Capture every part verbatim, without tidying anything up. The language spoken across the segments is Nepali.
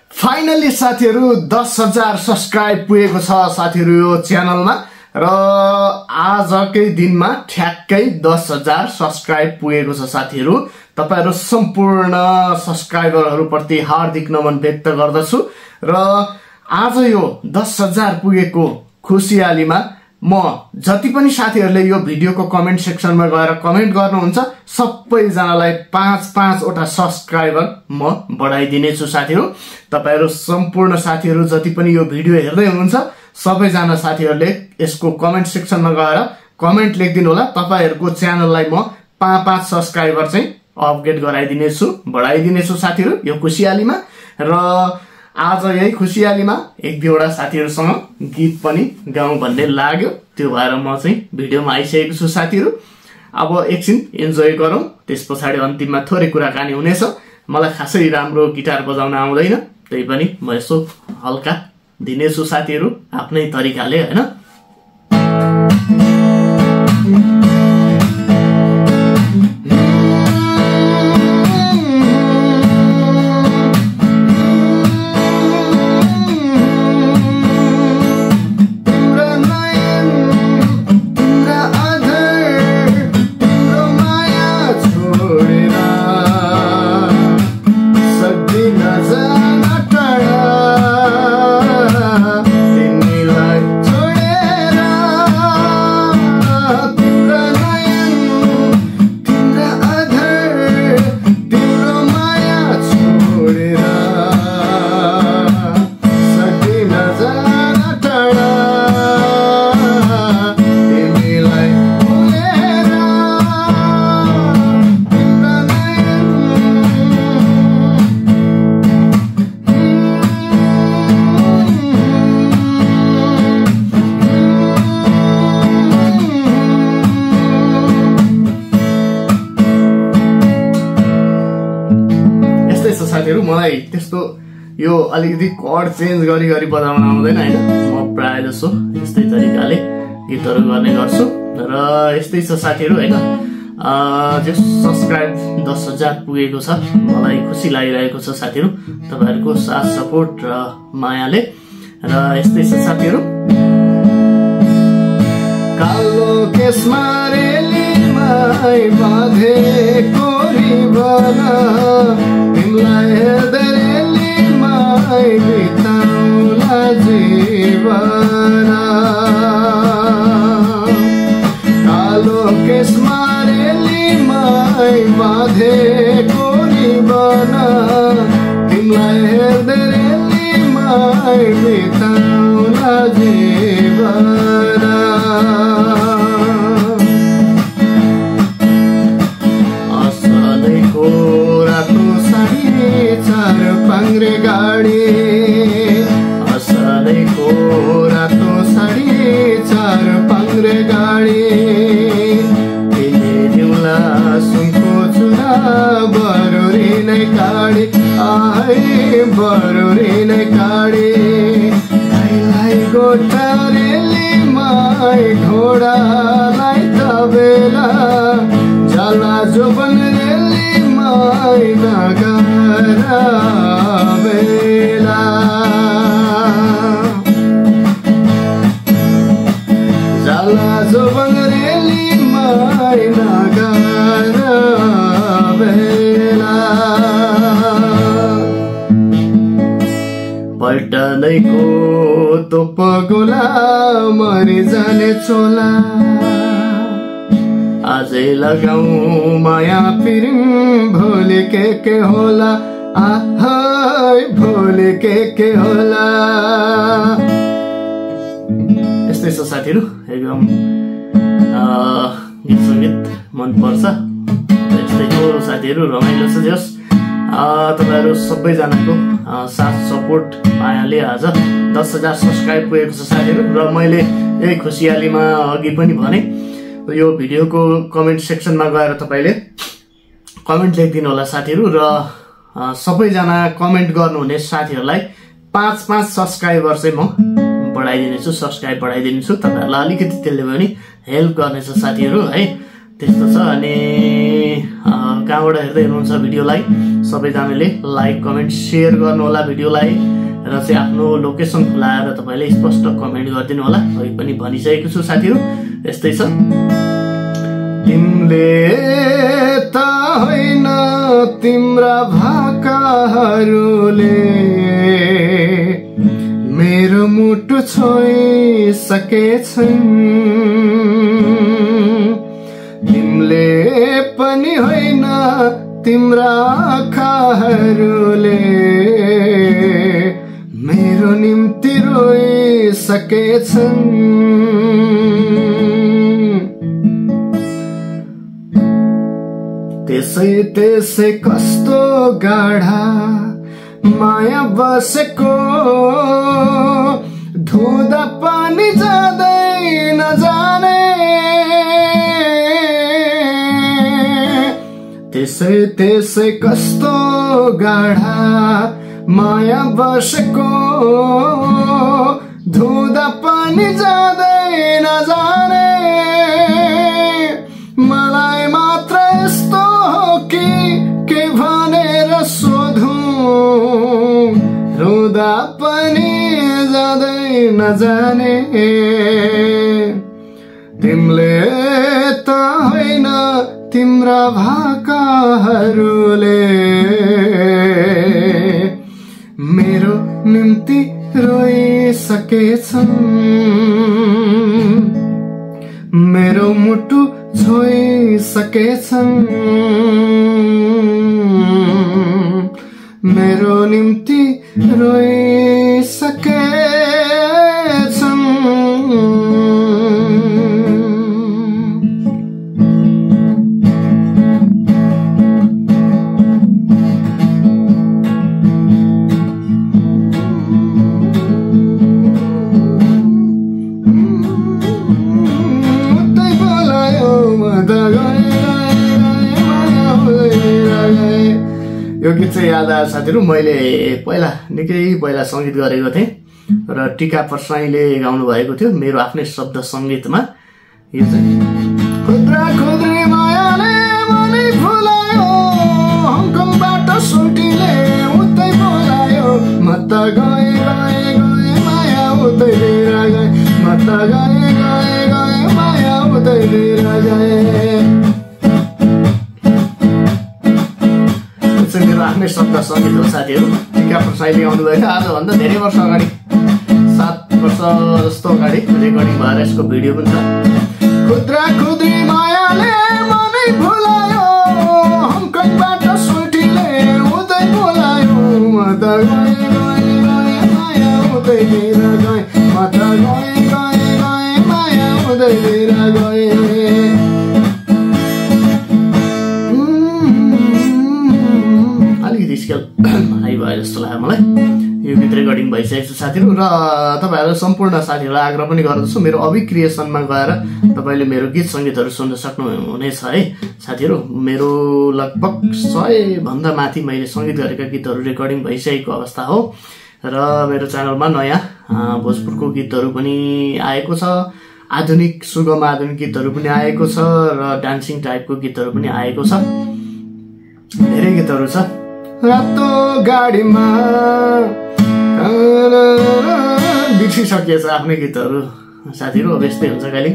फाइनली साथीहरु दस हजार सब्स्क्राइब पुगेको छ साथीहरु यो च्यानलमा र आजकै दिनमा ठ्याक्कै दस हजार सब्स्क्राइब पुगेको छ साथीहरु। तपाईहरु सम्पूर्ण सब्स्क्राइबरहरु प्रति हार्दिक नमन व्यक्त गर्दछु र आज यो दस हजार पुगेको खुशियालीमा म जति पनि साथीहरुले यो भिडियोको कमेन्ट सेक्सनमा गएर कमेन्ट गर्नुहुन्छ सबैजनालाई पाँच पाँच वटा सब्स्क्राइबर म बढाइदिने छु साथीहरु। तपाईहरु सम्पूर्ण साथीहरु जति पनि यो भिडियो हेर्दै हुनुहुन्छ सबैजना साथीहरुले यसको कमेन्ट सेक्सनमा गएर कमेन्ट लेखिदिनु होला। तपाईहरुको च्यानललाई म पाँच पाँच सब्स्क्राइबर चाहिँ अपग्रेड गराइदिने छु बढाइदिने छु साथीहरु यो खुशियालीमा। र आज यही खुशियालीमा एक दुईवटा साथीहरुसँग गीत पनि गाउँ भन्ने लाग्यो, त्यो भएर म चाहिँ भिडियोमा आइसकेको छु साथीहरु। अब एकछिन इन्जोय गरौँ, त्यसपछि अन्तिममा थोरै कुराकानी हुनेछ। मलाई खासै राम्रो गिटार बजाउन आउँदैन, त्यही पनि म यसो हल्का दिनेछु साथीहरु आफ्नै तरिकाले, हैन। साथीहरु मलाई त्यस्तो यो अलिकति कर्ड चेन्ज गरी गरी बजाउन आउँदैन, हैन। म प्राय जसो यस्तै तरिकाले गीतहरु गर्ने गर्छु र यस्तै छ साथीहरु, हैन। जो सब्स्क्राइब दस हजार पुगेको छ मलाई खुसी लागिरहेको छ साथीहरु, तपाईहरुको साथ सपोर्ट र मायाले। र यस्तै छ साथीहरु। कालो केसमा रेलीमा बाँधेको रिबन तिमीलाई हेर्दै रेलीमा बिताउला जीवन। कालो केसमा रेलीमा बाँधेको रिबन तिमीलाई हेर्दै रेलीमा बिताउला जीवन। असलैको रातो साडी चार पाङ्रे गाडी, असलैको रातो साडी चार पाङ्रे गाडी दिउँला सुनको चुरा बरुरी नै काडी, आए बरुरी नै काडी। गाईलाई गोठा रेलीमा घोडालाई तबेला जाला जोबन रेलीमा नगरा बेला। जाला जोबन रेलीमा नगरा बेला। पल्टदैको तोप गोला मरि जाने चोला आजै लगाऊ माया पिरिम भोलि के के होला, आहै भोलि के के होला। यस्तै छ साथीहरु, एकदम गीत सङ्गीत मनपर्छ। यस्तै हो साथीहरु, रमाइलो छ। जस तपाईहरु सबैजनाको साथ सपोर्ट मायाले आज दस हजार सब्स्क्राइब पुगेको छ साथीहरु। र मैले यही खुशियालीमा अघि पनि भने यो भिडियोको कमेन्ट सेक्सनमा गएर तपाईले कमेन्ट लेखिदिनु होला साथीहरु। र सबैजना कमेन्ट गर्नुहुने साथीहरुलाई पाँच पाँच सब्स्क्राइबर चाहिँ म बढाइदिने छु, सब्स्क्राइब बढाइदिने छु। तपाईहरुलाई अलिकति त्यसले पनि हेल्प गर्नेछ साथीहरु, है। त्यस्तो छ। अनि कहाँबाट हेर्दै हुनुहुन्छ भिडियोलाई सबैजनाले लाइक कमेन्ट सेयर गर्नु होला भिडियोलाई र चाहिँ आफ्नो लोकेसन खुलाएर तपाईले स्पष्ट कमेन्ट गरिदिनु होला। अघि पनि भनिसकेको छु साथीहरु, यस्तै छ। तिमीले त होइन तिम्रा भाकाहरूले मेरो मुटु छोइसकेछन्, तिमीले पनि होइन तिम्रा आँखाहरूले मेरो निम्ति रोइसकेछन्। त्यसै त्यसै कस्तो गाढा माया बसेको, धुँदा पानी जाँदै नजाने। त्यसै त्यसै कस्तो गाढा माया बसेको, धुँदा पानी जाँदै नजाने। मलाई मात्र यस्तो हो कि के भनेर सोधौं, रुँदा पनि जाँदै नजाने। तिमीले त होइन तिम्रा भाकाहरूले मेरो निम्ति रोइसकेछन्, मेरो मुटु छोइसकेछन्, मेरो निम्ति रोइसकेछन्। यो गीत चाहिँ याद आयो साथीहरु, मैले पहिला निकै पहिला संगीत गरेको थिएँ र टिका पर्साईले गाउनु भएको थियो मेरो आफ्नै शब्द संगीतमा। यो चाहिँ खुद्रा खुद्री मायाले मनै फुलायो, हङकङबाट सुटीले उतै बोलायो, म त गए गए गए माया उतै लिएर गए, म त गए गए गए माया उतै लिएर गए। मेरो आफ्नै शब्द संगीत हो साथीहरु, टिका पर्साईले गाउनु भएको। आजभन्दा धेरै वर्ष अगाडि, सात वर्ष जस्तो अगाडि रेकर्डिङ भएर यसको भिडियो पनि छ। खुद्रा खुद्री मायाले मनै भुलायो, हङकङबाट सुटीले उतै बोलायो, म त गए गए गए माया उतै लिएर गए, म त गए गए गए माया उतै लिएर गए। हाई भयो जस्तो लाग्यो मलाई। यो गीत रेकर्डिङ भइसकेको छ साथीहरु र तपाईहरु सम्पूर्ण साथीहरुलाई आग्रह पनि गर्दछु, मेरो अभि क्रिएसनमा गएर तपाईले मेरो गीत संगीतहरु सुन्न सक्नुहुनेछ है साथीहरु। मेरो लगभग सय भन्दा माथि मैले संगीत गरेका गीतहरु रेकर्डिङ भइसकेको अवस्था हो र मेरो च्यानलमा नयाँ भोजपुरको गीतहरु पनि आएको छ, आधुनिक सुगम आधुनिक गीतहरु पनि आएको छ र डान्सिङ टाइपको गीतहरु पनि आएको छ। धेरै गीतहरु छ। रातो गाडीमा बिर्सिसकिएछ आफ्नै गीतहरु साथीहरु, अब यस्तै हुन्छ कहिले।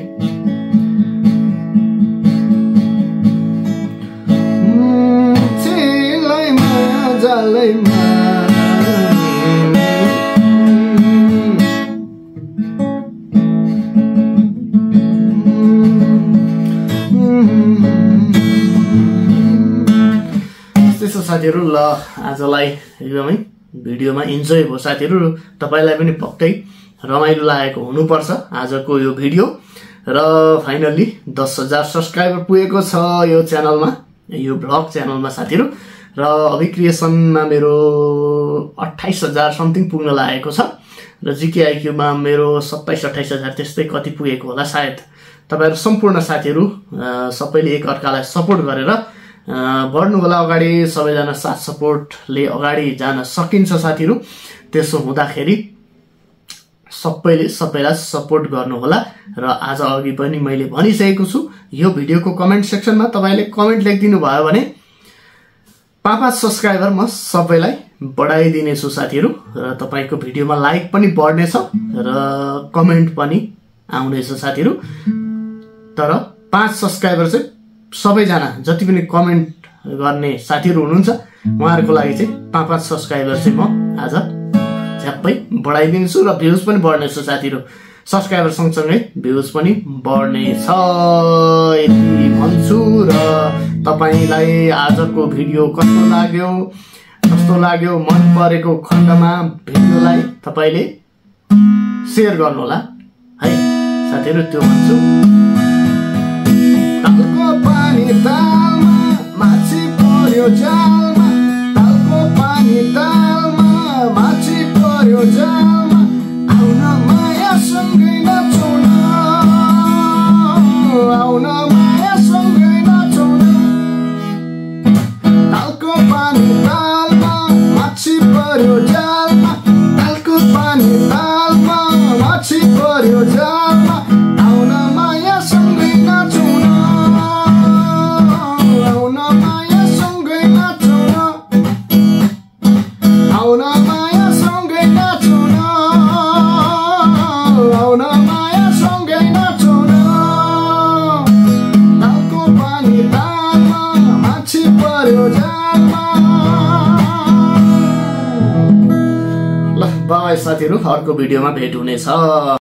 चिलैमा जालैमा साथीहरु। ल आजलाई एकदमै भिडियोमा इन्जोय भयो साथीहरु, तपाईलाई पनि पक्कै रमाइलो लागेको हुनुपर्छ आजको यो भिडियो। र फाइनली दस हजार सब्सक्राइबर पुगेको छ यो च्यानलमा, यो भ्लग च्यानलमा साथीहरु। र अभि क्रिएसनमा मेरो अट्ठाइस हजार समथिङ पुग्न लागेको छ र जीके आइक्यूमा मेरो सत्ताइस अट्ठाइस हजार त्यस्तै कति पुगेको होला सायद। तपाईहरु सम्पूर्ण साथीहरु सबैले एक अर्कालाई सपोर्ट गरेर बढ्नु होला अगाडि, सबैजना साथ सपोर्टले अगाडि जान सकिन्छ साथीहरु। त्यसो हुँदाखेरि सबैले सबैलाई सपोर्ट गर्नु होला। र आज अघि पनि मैले भनिसकेको छु, यो भिडियोको कमेन्ट सेक्सनमा तपाईले कमेन्ट लेखिदिनु भयो भने पाँच पाँच सब्सक्राइबर म सबैलाई बढाइदिनेछु साथीहरू र तपाईको भिडियोमा लाइक पनि बढ्नेछ र कमेन्ट पनि आउनेछ साथीहरू। तर पाँच सब्सक्राइबर चाहिँ सबैजना जति पनि कमेन्ट गर्ने साथीहरू हुनुहुन्छ उहाँहरूको लागि चाहिँ पाँच पाँच सब्सक्राइबर चाहिँ म आज झ्याप्पै बढाइदिन्छु र भ्युज पनि बढ्नेछ साथीहरू। सब्सक्राइबर सँगसँगै भ्युज पनि बढ्नेछ यति भन्छु। र तपाईलाई आजको भिडियो कस्तो लाग्यो कस्तो लाग्यो मन परेको खण्डमा भिडियोलाई तपाईले शेयर गर्नुहोला है साथीहरू, त्यो भन्छु। तालको पानी तालमा माछी पर्यो जालमा, तालको पानी तालमा माछी पर्यो जालमा, आउन माया सँगै नाचौँ न, आउन माया सँगै नाचौँ न। तालको पानी तालमा माछी पर्यो जालमा, तालको पानी तालमा माछी पर्यो जालमा, आउन माया सँगै नाचौँ न, आउन माया सँगै नाचौँ न, आउन माया सँगै नाचौँ न, आउन माया सँगै नाचौँ न। तालको पानी तालमा माछी पर्यो जालमा। ल बाई साथीहरू, अर्को भिडियोमा भेट हुनेछ।